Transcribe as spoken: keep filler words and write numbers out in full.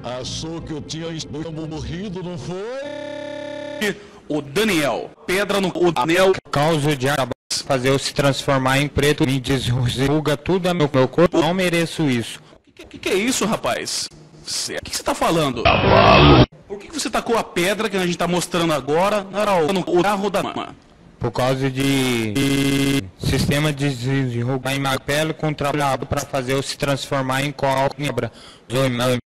Achou que eu tinha morrido, não foi? O Daniel, pedra no o anel. Causa de fazer eu se transformar em preto, me desruga tudo a meu, meu corpo. Não mereço isso. O que, que, que é isso, rapaz? O que você tá falando? Por que, que você tacou a pedra que a gente tá mostrando agora no carro da mama? Por causa de, de sistema de desrugar em minha pele com trabalho para fazer eu se transformar em cobra.